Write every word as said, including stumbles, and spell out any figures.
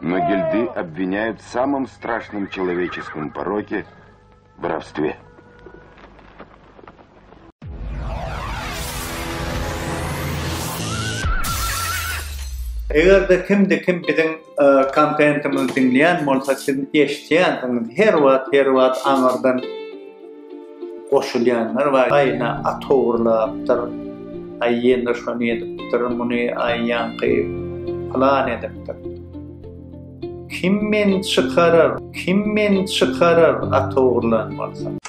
Но гильды обвиняют в самом страшном человеческом пороке – воровстве. Eğer de kim de kim bizim kampanyamızı dinleyen, moltasını eşitleyen, her vaat her vaat anardan koşulayanlar var. Ayna atağırlaptır, ayyen de şunu ediptir, bunu ayyan kıyıp falan ediptir. Kim men çıkarar, kim men çıkarar atağırlan varsa?